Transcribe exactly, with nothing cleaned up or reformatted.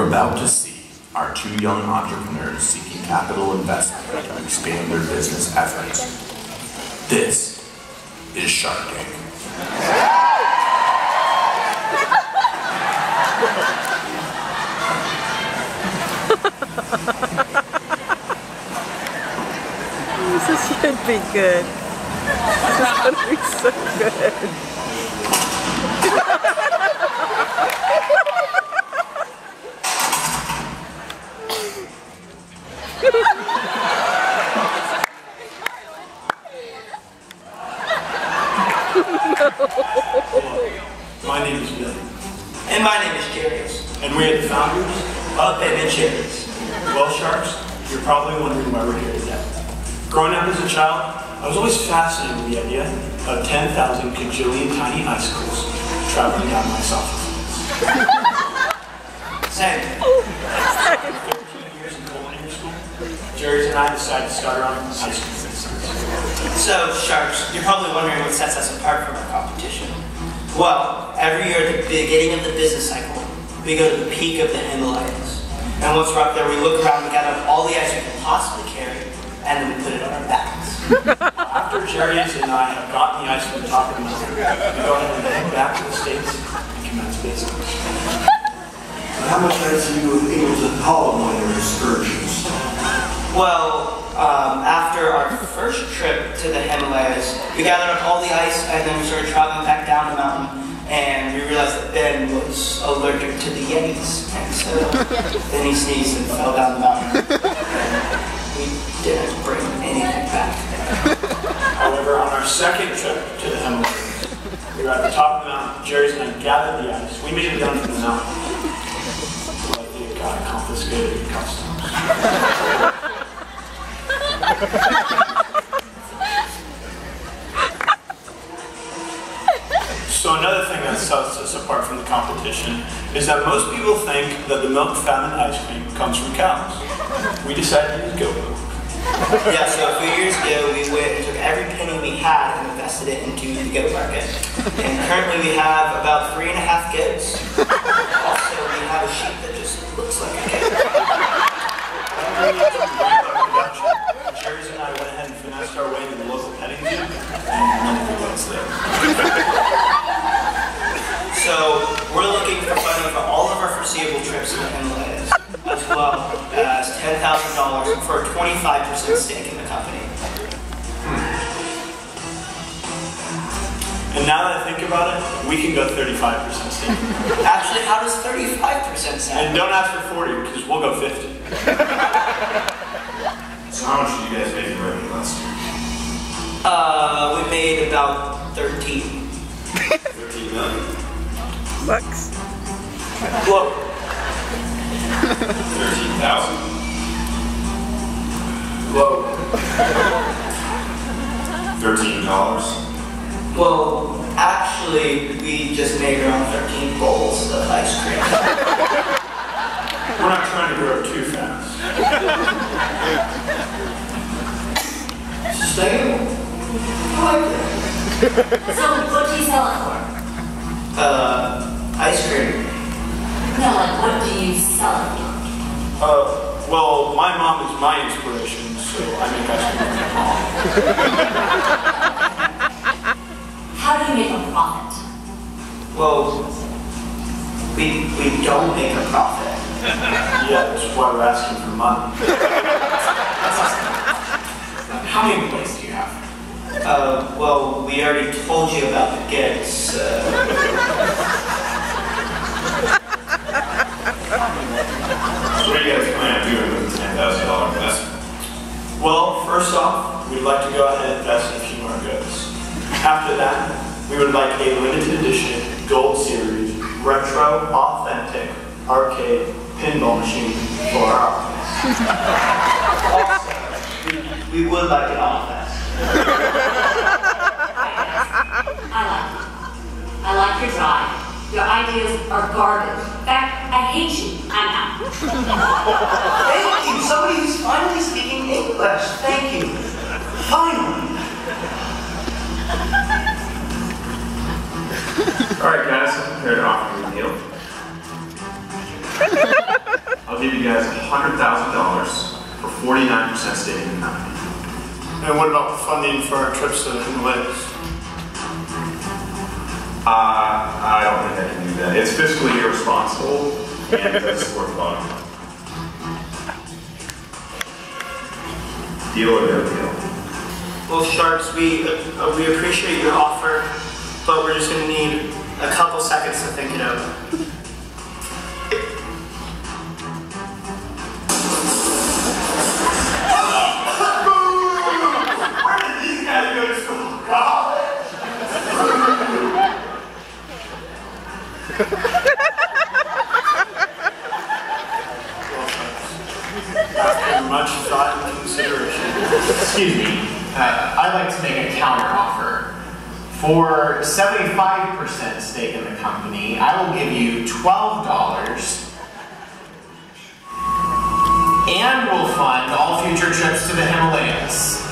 You're about to see our two young entrepreneurs seeking capital investment to expand their business efforts. This is Shark Tank. This should be good. This is going to be so good. My name is Bill. And my name is Jerry. And we are the founders of Ben and Jerry's. Well, Sharks, you're probably wondering why we're here today. Growing up as a child, I was always fascinated with the idea of ten thousand cajillion tiny icicles traveling down my esophagus. Same. fifteen years in culinary school, Jerry's and I decided to start our own ice cream business. So, Sharks, you're probably wondering what sets us apart from our competition. Well, every year at the beginning of the business cycle, we go to the peak of the Himalayas. And once we're up there, we look around, we gather up all the ice we can possibly carry, and then we put it on our backs. After Jerry's and I have gotten the ice from the top of the mountain, we go ahead and head back to the States and commence business. How much ice are you able to haul on your excursions? Well, um, after our first trip to the Himalayas, we gathered up all the ice, and then we started traveling back down the mountain, and we realized that Ben was allergic to the Yetis, and so then he sneezed and fell down the mountain. We didn't bring anything back. However, on our second trip to the Himalayas, we were at the top of the mountain. Jerry's and I gathered the ice. We made it down to the mountain. But it got confiscated in customs. So another thing that sets us apart from the competition is that most people think that the milk found in ice cream comes from cows. We decided to use goat milk. Yeah, so a few years ago, we went and took every penny we had and invested it into the goat market. And currently we have about three and a half goats. Also, we have a sheep that just looks like a goat. Jerry's and I went ahead and finessed our way to the local petting zoo, and none of the goats there. So, we're looking for funding for all of our foreseeable trips to the Himalayas, as well as ten thousand dollars for a twenty-five percent stake in the company. And now that I think about it, we can go thirty-five percent stake. Actually, how does thirty-five percent sound? And don't ask for forty, because we'll go fifty. So how much did you guys make in revenue last year? Uh, we made about thirteen. thirteen million. Bucks. Look. thirteen thousand. Whoa. thirteen dollars. Well, actually, we just made around thirteen bowls of ice cream. We're not trying to grow too fast. Sustainable. I like that. So, what do you sell it for? Uh, ice cream. No, like, what do you sell it for? Uh, well, my mom is my inspiration, so I make ice cream for my mom. How do you make a profit? Well, we, we don't make a profit. Yeah, that's why we're asking for money. How many employees do you have? Uh, well, we already told you about the goods. Uh, What do you guys plan on doing with the ten thousand dollar investment? Well, first off, we'd like to go ahead and invest in a few more goods. After that, we would like a limited edition Gold Series retro authentic arcade pinball machine for our office. also, we, we would like an office. I like it. I like your drive. Your ideas are garbage. In fact, I hate you. I'm out. Thank you. Somebody who's finally speaking English. Thank you. Finally. Alright guys, I'm here to offer you a deal. I'll give you guys one hundred thousand dollars for forty-nine percent stake in the company. And what about funding for our trips to the Himalayas? Uh, I don't think I can do that. It's fiscally irresponsible and it doesn't support the bottom line. Deal or no deal? Well, Sharks, we uh, we appreciate your offer, but we're just gonna need a couple seconds to think it over. Where did these guys go to school? College? After much thought and consideration. Excuse me, uh, I'd like to make a counter offer. For seventy-five percent stake in the company, I will give you twelve dollars and will fund all future trips to the Himalayas.